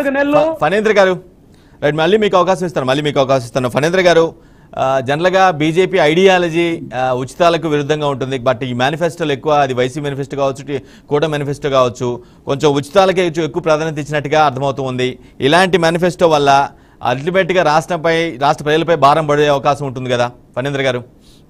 నెలలు. ఫణేంద్ర గారు రైట్, మళ్ళీ మీకు అవకాశం ఇస్తాను. ఫణేంద్ర గారు, జనరల్గా బీజేపీ ఐడియాలజీ ఉచితాలకు విరుద్ధంగా ఉంటుంది. బట్ ఈ మేనిఫెస్టోలు ఎక్కువ, అది వైసీ మేనిఫెస్టో కావచ్చు, కూడా మేనిఫెస్టో కావచ్చు, కొంచెం ఉచితాలకే ఎక్కువ ప్రాధాన్యత ఇచ్చినట్టుగా అర్థమవుతుంది. ఇలాంటి మేనిఫెస్టో వల్ల అల్టిమేట్గా రాష్ట్ర ప్రజలపై భారం పడే అవకాశం ఉంటుంది కదా ఫణేంద్ర గారు?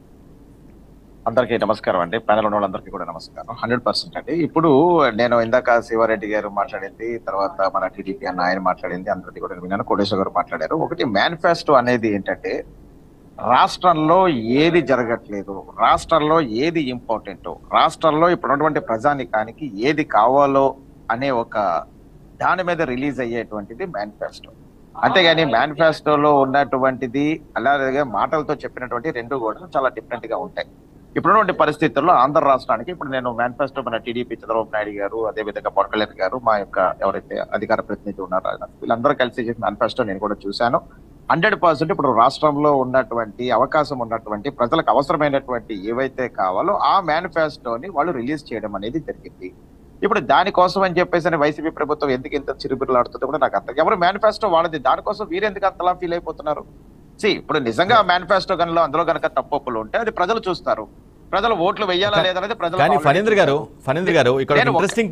అందరికీ నమస్కారం అండి, ప్యానల్ ఉన్న వాళ్ళందరికీ కూడా నమస్కారం. 100% అండి. ఇప్పుడు నేను ఇందాక శివారెడ్డి గారు మాట్లాడింది, తర్వాత మన టీడీపీ అన్న ఆయన మాట్లాడింది, అందరికీ కూడా విన్నాను. కోటేశ్వర గారు మాట్లాడారు. ఒకటి, మేనిఫెస్టో అనేది ఏంటంటే రాష్ట్రంలో ఏది జరగట్లేదు, రాష్ట్రంలో ఏది ఇంపార్టెంట్, రాష్ట్రంలో ఇప్పుడున్నటువంటి ప్రజానికానికి ఏది కావాలో అనే ఒక దాని మీద రిలీజ్ అయ్యేటువంటిది మేనిఫెస్టో. అంతేగాని మేనిఫెస్టోలో ఉన్నటువంటిది అలాగే మాటలతో చెప్పినటువంటి రెండు కూడా చాలా డిఫరెంట్ గా ఉంటాయి. ఇప్పుడున్నటువంటి పరిస్థితుల్లో ఆంధ్ర రాష్ట్రానికి ఇప్పుడు నేను మేనిఫెస్టో మన టీడీపీ చంద్రబాబు నాయుడు గారు, అదేవిధంగా పవన్ కళ్యాణ్ గారు, మా యొక్క ఎవరైతే అధికార ప్రతినిధి ఉన్నారో వీళ్ళందరూ కలిసి చేసిన మేనిఫెస్టో నేను కూడా చూశాను. 100% ఇప్పుడు రాష్ట్రంలో ఉన్నటువంటి అవకాశం ఉన్నటువంటి ప్రజలకు అవసరమైనటువంటి ఏవైతే కావాలో ఆ మేనిఫెస్టోని వాళ్ళు రిలీజ్ చేయడం అనేది జరిగింది. ఇప్పుడు దానికోసం అని చెప్పేసి వైసీపీ ప్రభుత్వం ఎందుకు ఇంత చిరుబిర్లాడుతుందో కూడా నాకు అర్థం. ఎవరు మేనిఫెస్టో వాళ్ళది, దానికోసం వీరెందుకు అంతలా ఫీల్ అయిపోతున్నారు? ఇప్పుడు నిజంగా మేనిఫెస్టో గనులో అందులో కనుక తప్పులు ఉంటే అది ప్రజలు చూస్తారు, ప్రజలు ఓట్లు వేయాలా లేదనేది ప్రజలు. కానీ ఫణేంద్ర గారు ఇక్కడ ఇంట్రెస్టింగ్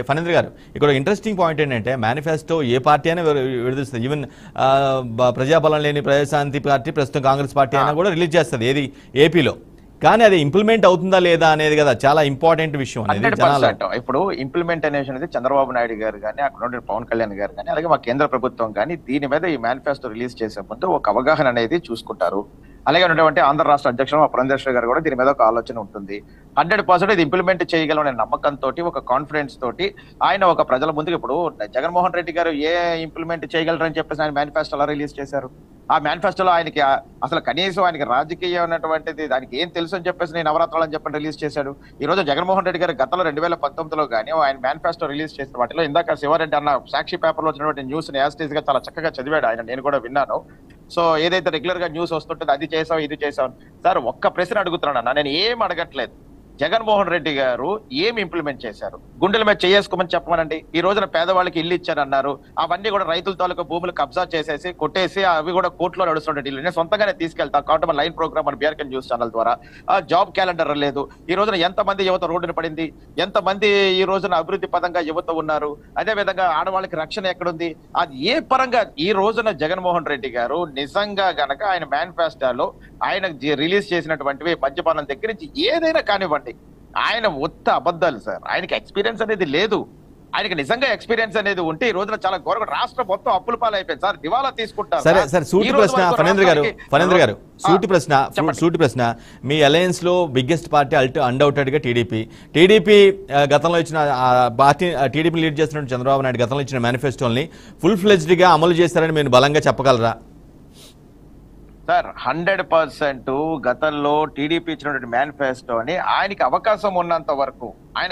పాయింట్ ఏంటంటే మేనిఫెస్టో ఏ పార్టీ అయినా విడుదల, ఈవెన్ ప్రజాబలం లేని ప్రజాశాంతి పార్టీ, ప్రస్తుతం కాంగ్రెస్ పార్టీ అయినా కూడా రిలీజ్ చేస్తుంది ఏది ఏపీలో. కానీ అది ఇంప్లిమెంట్ అవుతుందా లేదా అనేది కదా చాలా ఇంపార్టెంట్ విషయం. ఇప్పుడు ఇంప్లిమెంటేషన్ అనేది చంద్రబాబు నాయుడు గారు కానీ, అక్కడ పవన్ కళ్యాణ్ గారు కానీ, అలాగే మా కేంద్ర ప్రభుత్వం కానీ దీని మీద ఈ మేనిఫెస్టో రిలీజ్ చేసే ముందు ఒక అవగాహన అనేది చూసుకుంటారు. అలాగే ఉన్నటువంటి ఆంధ్ర రాష్ట్ర అధ్యక్షుడు మా పురంధేశ్వరి గారు కూడా దీని మీద ఒక ఆలోచన ఉంటుంది. 100% ఇది ఇంప్లిమెంట్ చేయగలనే నమ్మకంతో, ఒక కాన్ఫిడెన్స్ తోటి ఆయన ఒక ప్రజల ముందుకు, ఇప్పుడు జగన్మోహన్ రెడ్డి గారు ఏ ఇంప్లిమెంట్ చేయగలరని చెప్పేసి ఆయన మేనిఫెస్టో అలా రిలీజ్ చేశారు. ఆ మేనిఫెస్టోలో ఆయనకి అసలు కనీసం ఆయనకి రాజకీయం ఉన్నటువంటిది దానికి ఏం తెలుసు అని చెప్పేసి నేను నవరాత్రాలు అని చెప్పని రిలీజ్ చేశాడు. ఈ రోజు జగన్మోహన్ రెడ్డి గారు గతంలో 2019లో కానీ ఆయన మేనిఫెస్టో రిలీజ్ చేసిన వాటిలో ఇందాక శివారెడ్డి అన్న సాక్షి పేపర్లో వచ్చినటువంటి న్యూస్ ని యాస్టీస్ గా చాలా చక్కగా చదివాడు ఆయన, నేను కూడా విన్నాను. సో ఏదైతే రెగ్యులర్ గా న్యూస్ వస్తుంటుంది అది చేసాం ఇది చేసాం సార్, ఒక్క ప్రశ్న అడుగుతున్నాను అన్న, నేను ఏం అడగట్లేదు. జగన్మోహన్ రెడ్డి గారు ఏమి ఇంప్లిమెంట్ చేశారు? గుండెల మీద చేసుకోమని చెప్పమనండి. ఈ రోజున పేదవాళ్ళకి ఇల్లు ఇచ్చారన్నారు, అవన్నీ కూడా రైతుల తాలూకా భూములు కబ్జా చేసేసి కొట్టేసి అవి కూడా కోర్టులో నడుస్తుంటే ఇల్లు నేను సొంతంగానే తీసుకెళ్తా కాబట్టి మన లైన్ ప్రోగ్రామ్ మన బీఆర్కే న్యూస్ ఛానల్ ద్వారా. జాబ్ క్యాలెండర్ లేదు. ఈ రోజున ఎంతమంది యువత రోడ్డున పడింది, ఎంతమంది ఈ రోజున అభివృద్ధి పదంగా యువత ఉన్నారు, అదే విధంగా ఆడవాళ్ళకి రక్షణ ఎక్కడుంది, అది ఏ పరంగా ఈ రోజున జగన్మోహన్ రెడ్డి గారు నిజంగా గనక ఆయన మేనిఫెస్టోలో ఆయన రిలీజ్ చేసినటువంటివి మద్యపానం దగ్గర నుంచి ఏదైనా కానివ్వండి, ఆయన ఉత్త అబద్ధాలు సార్. ఆయనకి ఎక్స్పీరియన్స్ అనేది లేదు. ఆయనకి నిజంగా ఎక్స్పీరియన్స్ అనేది ఉంటే ఈ రోజున చాలా ఘోరంగా రాష్ట్రం మొత్తం అప్పుల పాలు అయిపోయింది సార్, దివాలా తీసుకుంటారు. సరే సార్, సూటి ప్రశ్న సూటి ప్రశ్న మీ అలయన్స్ లో బిగ్గెస్ట్ పార్టీ అన్డౌటెడ్ గా టీడీపీ గతంలో ఇచ్చిన పార్టీ, టీడీపీ లీడ్ చేస్తున్న చంద్రబాబు నాయుడు గతంలో ఇచ్చిన మేనిఫెస్టోని ఫుల్ ఫ్లెడ్జ్డ్ గా అమలు చేస్తారని మీరు బలంగా చెప్పగలరా? సార్ 100% గతంలో టీడీపీ ఇచ్చినటువంటి మేనిఫెస్టోని ఆయనకి అవకాశం ఉన్నంత వరకు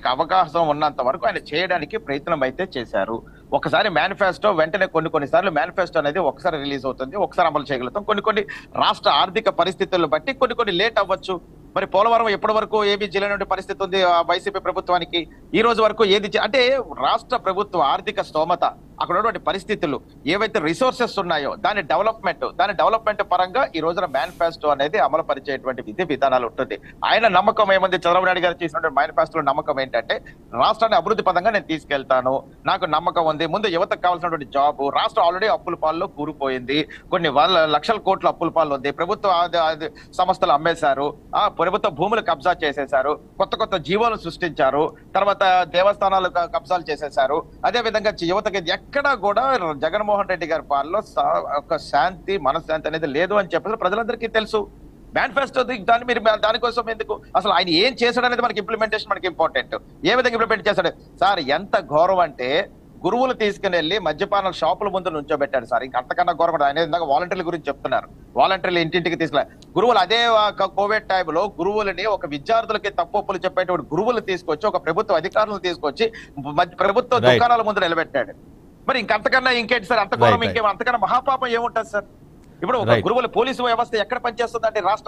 ఆయన చేయడానికి ప్రయత్నం అయితే చేశారు. ఒకసారి మేనిఫెస్టో వెంటనే కొన్నిసార్లు మేనిఫెస్టో అనేది ఒకసారి రిలీజ్ అవుతుంది, ఒకసారి అమలు చేయగలుగుతాం. కొన్ని రాష్ట్ర ఆర్థిక పరిస్థితులను బట్టి కొన్ని లేట్ అవ్వచ్చు. మరి పోలవరం ఎప్పటి వరకు ఏమీ చేయలేని పరిస్థితి ఉంది వైసీపీ ప్రభుత్వానికి. ఈ రోజు వరకు ఏది అంటే రాష్ట్ర ప్రభుత్వ ఆర్థిక స్తోమత, అక్కడ ఉన్నటువంటి పరిస్థితులు, ఏవైతే రిసోర్సెస్ ఉన్నాయో దాని డెవలప్మెంట్ పరంగా ఈ రోజున మేనిఫెస్టో అనేది అమలు పరిచేటువంటి విధి విధానాలు ఉంటుంది. ఆయన నమ్మకం ఏముంది, చంద్రబాబు నాయుడు గారు చేసినటువంటి మేనిఫెస్టోలో నమ్మకం ఏంటంటే రాష్ట్రాన్ని అభివృద్ధి పదంగా నేను తీసుకెళ్తాను, నాకు నమ్మకం ఉంది. ముందు యువతకు కావాల్సినటువంటి జాబ్, రాష్ట్రం ఆల్రెడీ అప్పుల పాల్లో కూరుపోయింది, కొన్ని లక్షల కోట్ల అప్పుల పాలు ఉంది, ప్రభుత్వ సంస్థలు అమ్మేశారు, ప్రభుత్వ భూములు కబ్జా చేసేశారు, కొత్త జీవోలు సృష్టించారు, తర్వాత దేవస్థానాలు కబ్జాలు చేసేశారు. అదే విధంగా యువతకి ఎక్కడా కూడా జగన్మోహన్ రెడ్డి గారి పాలనలో ఒక శాంతి, మనశ్శాంతి అనేది లేదు అని చెప్పేసి ప్రజలందరికీ తెలుసు. మేనిఫెస్టో దాన్ని మీరు దానికోసం ఎందుకు, అసలు ఆయన ఏం చేశాడు అనేది మనకి ఇంప్లిమెంటేషన్ మనకి ఇంపార్టెంట్. ఏ విధంగా ఇంప్లిమెంట్ చేశాడు సార్? ఎంత ఘోరం అంటే గురువులు తీసుకుని వెళ్ళి మద్యపాన షాపుల ముందు నుంచోబెట్టాడు సార్. ఇంకా అంతకన్నా ఘోరం. ఆయన ఇందాక వాలంటీర్ల గురించి చెప్తున్నారు, వాలంటీర్లు ఇంటింటికి తీసుకెళ్ళారు. గురువులు అదే కోవిడ్ టైంలో గురువులని, ఒక విద్యార్థులకి తప్పులు చెప్పేటువంటి గురువులు తీసుకొచ్చి, ఒక ప్రభుత్వ అధికారులను తీసుకొచ్చి ప్రభుత్వ దుకాణాల ముందు నిలబెట్టాడు. మరి ఇంకంతకన్నా ఇంకేంటి సార్? అంత ఘోరం అంతకన్నా మహాపాపం ఏముంటుంది సార్? ఇప్పుడు ఒక గురువుల పోలీసు వ్యవస్థ ఎక్కడ పనిచేస్తుందంటే రాష్ట్రంలో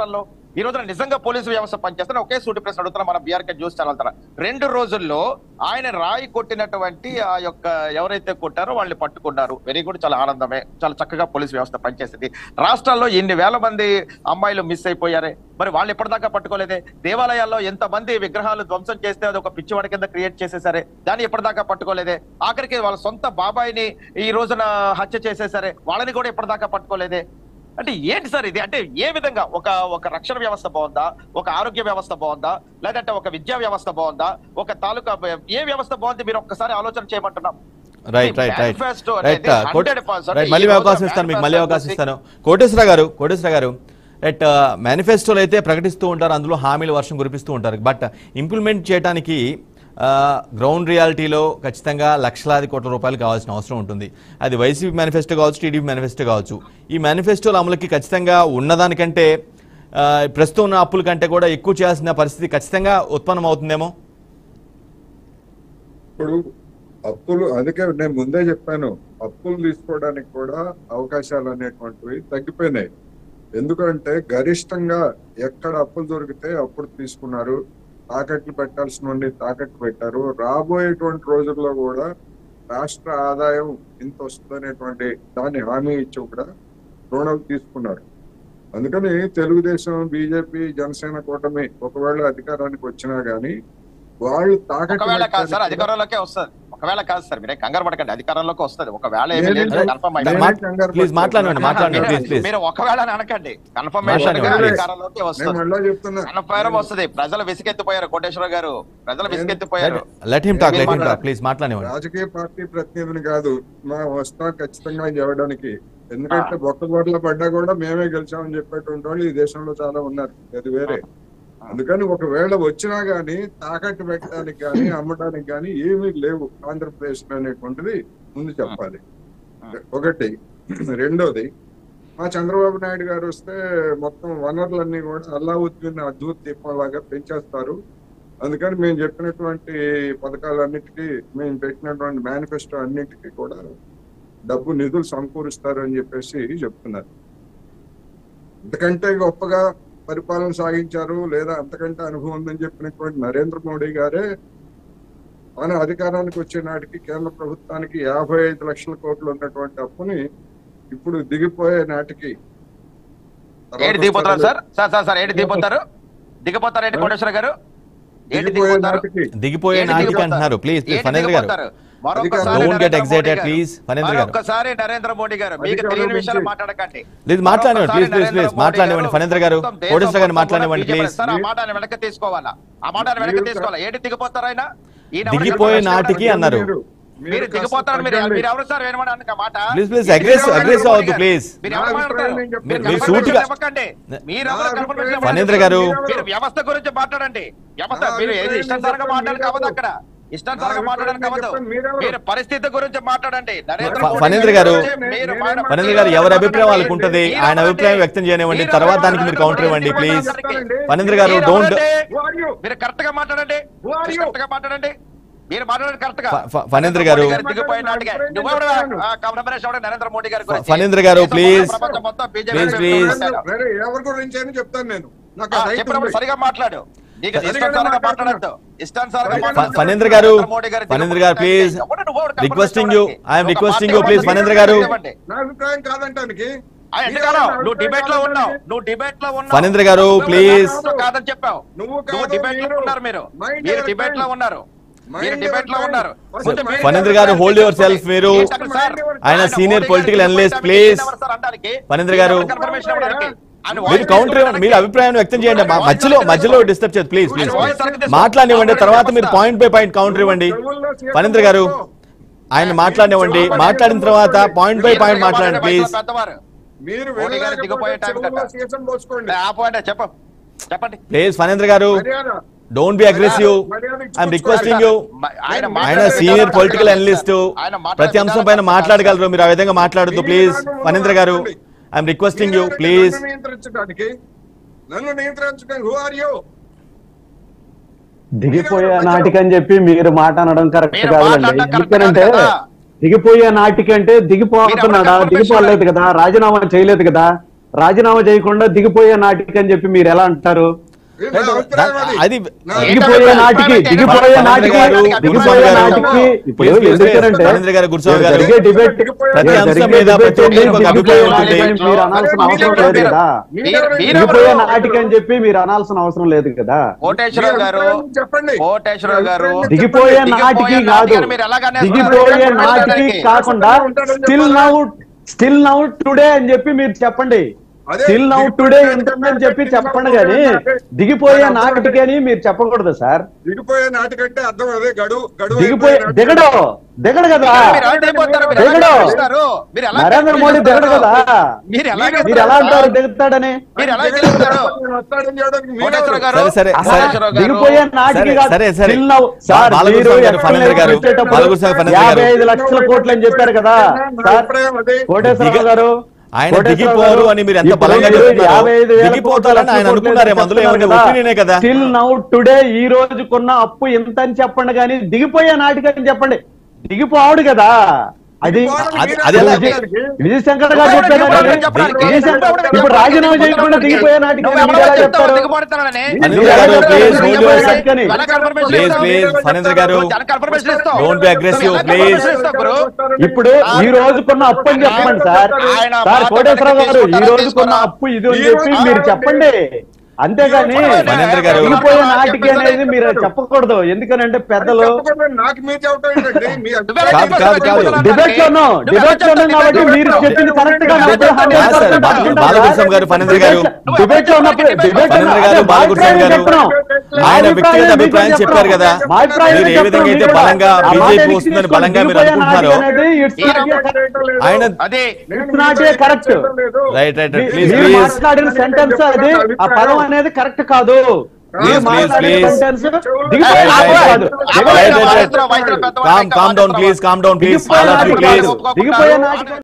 ఈ రోజున నిజంగా పోలీసు వ్యవస్థ పనిచేస్తున్న ఒకే సూటి ప్రశ్న అడుగుతున్నా మన బీఆర్కే న్యూస్ ఛానల్ ద్వారా. 2 రోజుల్లో ఆయన రాయి కొట్టినటువంటి ఆ యొక్క ఎవరైతే కొట్టారో వాళ్ళని పట్టుకున్నారు. వెరీ గుడ్, చాలా ఆనందమే, చాలా చక్కగా పోలీసు వ్యవస్థ పనిచేసింది. రాష్ట్రాల్లో ఎన్ని వేల మంది అమ్మాయిలు మిస్ అయిపోయారే, మరి వాళ్ళు ఎప్పటిదాకా పట్టుకోలేదే? దేవాలయాల్లో ఎంతమంది విగ్రహాలు ధ్వంసం చేస్తే అది ఒక పిచ్చివాడి కింద క్రియేట్ చేసేసారే, దాన్ని ఎప్పటిదాకా పట్టుకోలేదే? ఆఖరికి వాళ్ళ సొంత బాబాయిని ఈ రోజున హత్య చేసేసారే, వాళ్ళని కూడా ఎప్పటిదాకా పట్టుకోలేదే? అంటే ఏంటి సార్ ఇది? అంటే ఏ విధంగా ఒక రక్షణ వ్యవస్థ బాగుందా, ఒక ఆరోగ్య వ్యవస్థ బాగుందా, లేదంటే ఒక విద్యా వ్యవస్థ బాగుందా, ఒక తాలూకా ఏ వ్యవస్థ బాగుంది? మీరు ఒక్కసారి ఆలోచన చేయమంటున్నాం. రైట్ మళ్ళీ అవకాశం ఇస్తాను మీకు, మళ్ళీ అవకాశం ఇస్తాను. కోటేశ్వర గారు రైట్, మేనిఫెస్టోలు అయితే ప్రకటిస్తూ ఉంటారు, అందులో హామీల వర్షం కురిపిస్తూ ఉంటారు, బట్ ఇంప్లిమెంట్ చేయడానికి గ్రౌండ్ రియాలిటీలో ఖచ్చితంగా లక్షలాది కోట్ల రూపాయలు కావాల్సిన అవసరం ఉంటుంది. అది వైసీపీ మేనిఫెస్టో కావచ్చు, టీడీపీ మేనిఫెస్టో కావచ్చు. ఈ మేనిఫెస్టోల అమలుకి ఖచ్చితంగా ఉన్నదానికంటే ప్రస్తుతం ఉన్న అప్పుల కంటే కూడా ఎక్కువ చేయాల్సిన పరిస్థితి ఖచ్చితంగా ఉత్పన్నం అవుతుందేమో. ఇప్పుడు అప్పులు, అందుకే నేను ముందే చెప్పాను, అప్పులు తీసుకోవడానికి కూడా అవకాశాలు అనేటువంటివి తగ్గిపోయినాయి. ఎందుకంటే గరిష్టంగా ఎక్కడ అప్పులు దొరికితే అప్పుడు తీసుకున్నారు, తాకట్లు పెట్టాల్సిన తాకట్టు పెట్టారు. రాబోయేటువంటి రోజుల్లో కూడా రాష్ట్ర ఆదాయం ఇంత వస్తుందనేటువంటి దాన్ని హామీ ఇచ్చి కూడా రుణాలు తీసుకున్నారు. అందుకని తెలుగుదేశం, బీజేపీ, జనసేన కూటమి ఒకవేళ అధికారానికి వచ్చినా గానీ వాళ్ళు తాకట్టు అధికారంలోకే వస్తుంది. ఒకవేళ కాదు సార్, మీరే కంగారు పడకండి, అధికారంలోకి వస్తుంది. ఒకవేళ మీరు ఒకవేళ అనకండి, కన్ఫర్మేషన్ అధికారంలోకి వస్తుంది, కన్ఫర్మ్ వస్తుంది. ప్రజలు విసిగెత్తిపోయారు కోటేశ్వర గారు, ప్రజలు విసిగెత్తిపోయారు. రాజకీయ పార్టీ ప్రతినిధిని కాదు మా వస్తా ఖచ్చితంగా చేయడానికి. ఎందుకంటే బొక్కబొట్ల పడ్డా కూడా మేమే గెలిచామని చెప్పేటువంటి వాళ్ళు ఈ దేశంలో చాలా ఉన్నారు, అది వేరే. అందుకని ఒకవేళ వచ్చినా గానీ తాకట్టు పెట్టడానికి కానీ అమ్మడానికి కానీ ఏమీ లేవు ఆంధ్రప్రదేశ్ అనేటువంటిది ముందు చెప్పాలి. ఒకటి. రెండోది, మా చంద్రబాబు నాయుడు గారు వస్తే మొత్తం వనరులన్నీ కూడా అల్లావుద్దీన్ అద్భుత దీపం లాగా పెంచేస్తారు. అందుకని మేము చెప్పినటువంటి పథకాలన్నిటికీ, మేము పెట్టినటువంటి మేనిఫెస్టో అన్నిటికీ కూడా డబ్బు నిధులు సమకూరుస్తారు అని చెప్పేసి చెప్తున్నారు. అంతకంటే గొప్పగా పరిపాలన సాగించారు లేదా అంతకంటే అనుభవం ఉందని చెప్పినటువంటి నరేంద్ర మోడీ గారే మన అధికారానికి వచ్చే నాటికి కేంద్ర ప్రభుత్వానికి 55 లక్షల కోట్లు ఉన్నటువంటి అప్పుని ఇప్పుడు దిగిపోయే నాటికి దిగిపోయే నాటికి అంటున్నారు. ప్లీజ్ ఫణేంద్ర గారు, ఒక్కసారి నరేంద్ర మోడీ గారు మీకు తెలియని విషయాలు మాట్లాడకండి. మాట్లాడనివ్వండి ఫణేంద్ర గారు, కోటేశ్వర గారు మాట్లాడనివ్వండి ప్లీజ్. ఆ మాటని వెనక్కి తీసుకోవాలా, ఆ మాటని వెనక్కి తీసుకోవాలా? ఏంటి దిగిపోతారు ఆయన? దిగిపోయే నాటికి అన్నారు. మీరు దిగిపోతారు, మీరు ఎవరు సార్ వినమని మాట? ఫణేంద్ర గారు, వ్యవస్థ గురించి మాట్లాడండి. వ్యవస్థ మీరు ఇష్టానుసారంగా మాట్లాడడానికి అవ్వదు, అక్కడ ఇష్టానుసారంగా మాట్లాడడానికి అవ్వదు. మీరు పరిస్థితి గురించి మాట్లాడండి. ఫణేంద్ర గారు, ఎవరి అభిప్రాయం వాళ్ళకు ఉంటది, ఆయన అభిప్రాయం వ్యక్తం చేయనివ్వండి, తర్వాత దానికి మీరు కౌంటర్ ఇవ్వండి ప్లీజ్. ఫణేంద్ర గారు, మీరు కరెక్ట్ గా మాట్లాడండి, కరెక్ట్ గా మాట్లాడండి. మీరు మాట్లాడండి కరెక్ట్ గా. ఫణేంద్ర గారు, నరేంద్ర మోడీ గారు, ఫణేంద్ర గారు ప్లీజ్ ఎవరి గురించి అని చెప్తాను నేను. చెప్పినప్పుడు సరిగా మాట్లాడు. Phanendra garu, please requesting you, I'm requesting you please. Phanendra garu, నా అభిప్రాయం కాదంటానికి నువ్వు డిబేట్ లో ఉన్నావు, ఫణేంద్ర గారు ప్లీజ్ కాదని చెప్పావు. నువ్వు డిబేట్ లో ఉన్నారు, మీరు డిబేట్ లో ఉన్నారు, ఫణేంద్ర గారు హోల్డ్ యువర్ సెల్ఫ్. మీరు ఆయన senior political analyst please. Phanendra garu, మీరు కౌంటర్ ఇవ్వండి, మీరు అభిప్రాయం వ్యక్తం చేయండి, మధ్యలో డిస్టర్బ్ చేయదు ప్లీజ్. మాట్లాడివ్వండి, తర్వాత మీరు పాయింట్ బై పాయింట్ కౌంటర్ ఇవ్వండి. ఫణేంద్ర గారు, ఆయన మాట్లాడివ్వండి, మాట్లాడిన తర్వాత పాయింట్ బై పాయింట్ మాట్లాడండి please. Please Phanendra garu, don't be aggressive, I'm requesting you. ఆయన సీనియర్ పొలిటికల్ అనలిస్ట్, ప్రతి అంశం పైన మాట్లాడగలరు, మీరు ఆ విధంగా మాట్లాడద్దు please. Phanendra garu, I'm requesting you please. దిగిపోయే నాటికి అని చెప్పి మీరు మాట అనడం కరెక్ట్ కాదండి. ఎందుకంటే దిగిపోయే నాటికి అంటే దిగిపోతున్నాడా? దిగిపోలేదు కదా, రాజీనామా చేయలేదు కదా. రాజీనామా చేయకుండా దిగిపోయే నాటికి అని చెప్పి మీరు ఎలా అంటారు? అది దిగిపోయే నాటికి ఇప్పుడు ఎందుకంటే జరిగే డిబేట్ మీరు అనాల్సిన అవసరం లేదు కదా, దిగిపోయే నాటికి అని చెప్పి మీరు అనాల్సిన అవసరం లేదు కదా. దిగిపోయే నాటికి కాదు, దిగిపోయే నాటికి కాకుండా స్టిల్ నౌ టుడే అని చెప్పి మీరు చెప్పండి. స్టిల్ నౌ టుడే ఉంటుందని చెప్పి చెప్పండి, కానీ దిగిపోయే నాటికి అని మీరు చెప్పకూడదు సార్. దిగిపోయే నాటికంటే అర్థం అదే దిగడు కదా, నరేంద్ర మోడీ దిగడు కదా, మీరు ఎలా అంటారు దిగుతాడని? దిగిపోయే నాటికి కాదు, 55 లక్షల కోట్లు అని చెప్పారు కదా సార్ కోటేశ్వరరావు గారు. ఆయన దిగిపోరు అని మీరు ఎంత బలంగా దిగిపోతారని ఆయన అనుకున్నారే, అందులో ఏమన్నా కదా. స్టిల్ నౌ టుడే ఈ రోజుకున్న అప్పు ఎంత అని చెప్పండి, కానీ దిగిపోయే నాటికని చెప్పండి. దిగిపోవడు కదా, అది విజయశంకర్ గారు చెప్పారు. ఇప్పుడు రాజీనామా చేయకుండా దిగిపోయే నాటికి చెప్తారు. ఇప్పుడు ఈ రోజుకున్న అప్పు అని చెప్పండి సార్. కోటేశ్వరరావు గారు, ఈ రోజుకున్న అప్పు ఇది అని చెప్పి మీరు చెప్పండి, అంతేగాని దిగిపోయే నాటికి అనేది మీరు చెప్పకూడదు. ఎందుకనంటే పెద్దలు డిబేట్ లోను కాబట్టి మీరు చెప్పింది కరెక్ట్ గా డిబేట్ లో ఉన్నప్పుడు ఆయన వ్యక్తిగత అభిప్రాయం చెప్పారు కదా, మీరు ఏ విధంగా అయితే బలంగా బీజేపీ వస్తుందని బలంగా మీరు అనుకుంటున్నారో ఆయన కరెక్ట్. మాట్లాడిన సెంటెన్స్ అది, ఆ పదం అనేది కరెక్ట్ కాదు. calm down please, calm down please, all of you please.